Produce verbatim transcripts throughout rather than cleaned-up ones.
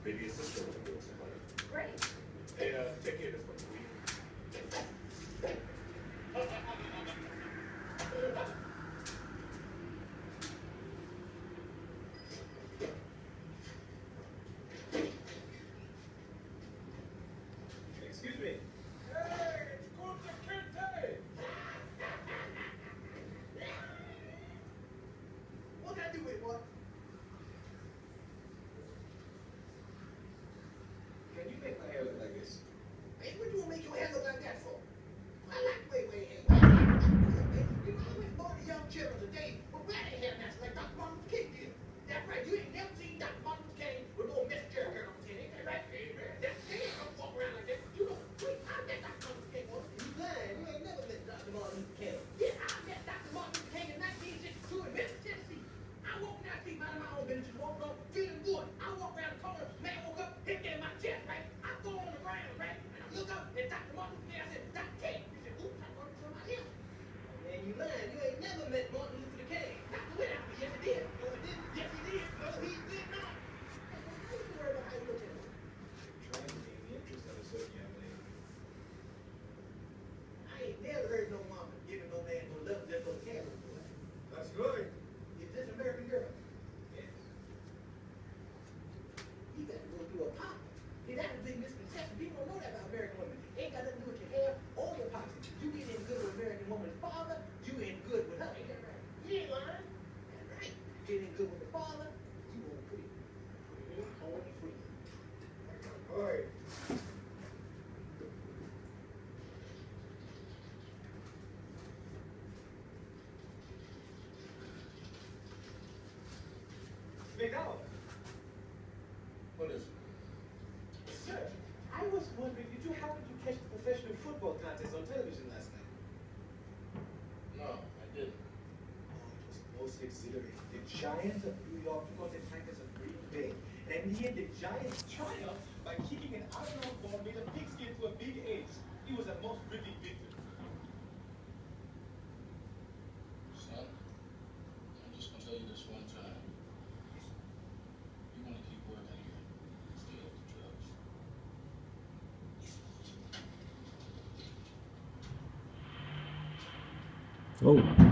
Maybe a sister will do somebody. Great. Hey, uh, take care of this one. Excuse me. Hey, it's Kunta Kinte. What can I do with it, boy? Can you make my hair look like this? Hey, what you want to make your hair look like that for? I like the way your hair looks. You know, I always born the young children today, but where they hair match like Doctor Martin Luther King did. That's right, you ain't never seen Doctor Martin Luther King with no Miss Jerry girl on his head. Ain't that right? That's they ain't gonna walk around like that. You know, wait, I met Doctor Martin Luther King once. You lying, you ain't never met Doctor Martin Luther King. Yeah, I met Doctor Martin Luther King in nineteen sixty-two in Memphis, Tennessee. I walked down the street, minding my own business, just walking on, feeling good. I walked around the corner, man woke up, hit me in my chest, right? I fall on the ground, right? And I look up, and Doctor Martin Luther King, I said, Doctor King. He said, oops, I worked for my hip. Man, you lying, you ain't never met Martin Luther King. Doctor Whitaker, yes he did. No, he didn't. Yes he did. No, he did not. Hey, how you worry about how you look at him? Trying to gain the interest of a certain young lady. I ain't never heard no mama giving no man no love just for the camera, boy. That's good. Is this American Girl? Yes. You got to go through a pop. See, that's a big misconception. People don't know that about American women. It ain't got nothing to do with your hair or your pockets. You get in good with American woman's father, you in good with her. Ain't that right? You ain't lying. That's right. You get in good with the father, you gonna put it clean on free. Boy. McDonald. What is it? Sir, I was wondering, did you happen to catch the professional football contest on television last night? No, I didn't. Oh, it was most exhilarating. The Giants of New York took on the Tigers of Green Bay. And in the end, the Giants triumphed by kicking an out-of-bounds ball made a pigskin to a big edge. It was a most riveting victory. Son, I'm just gonna tell you this one time. You wanna keep working here, stay off the drugs. Oh.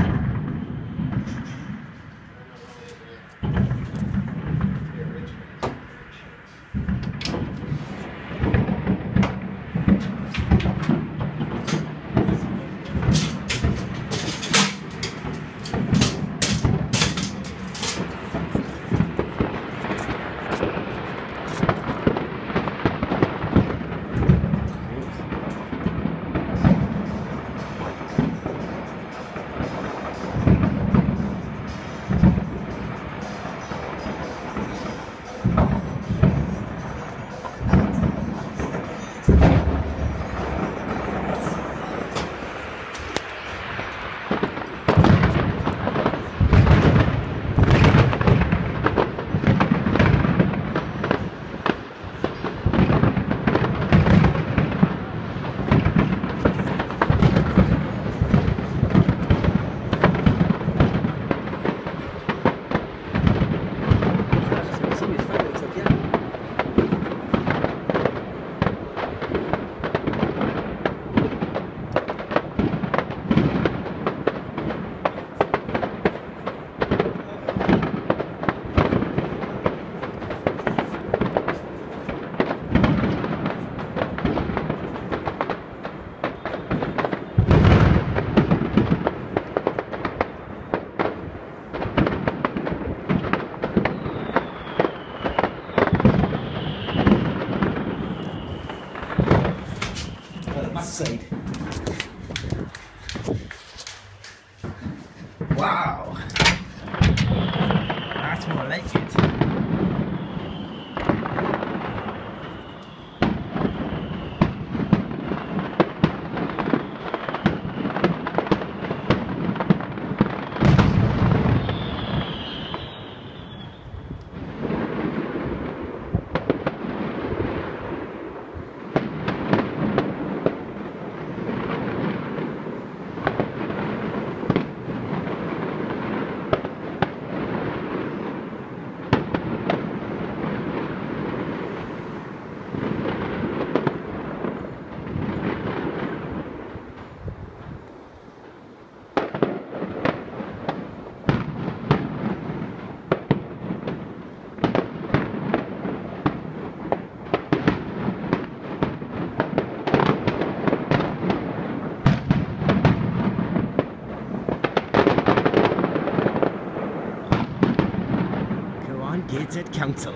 Gateshead Council.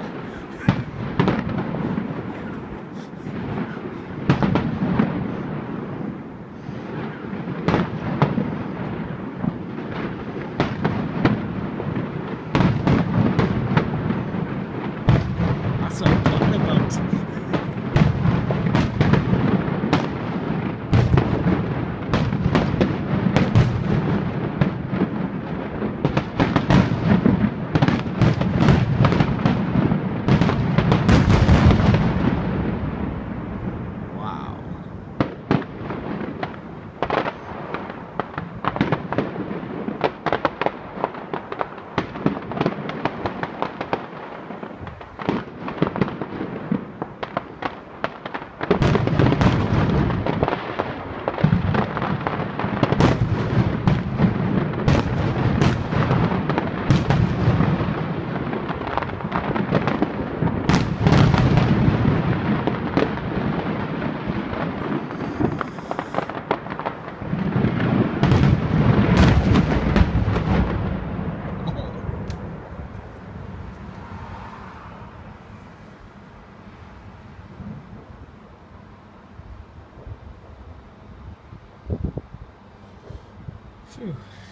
That's what I'm talking about. Phew.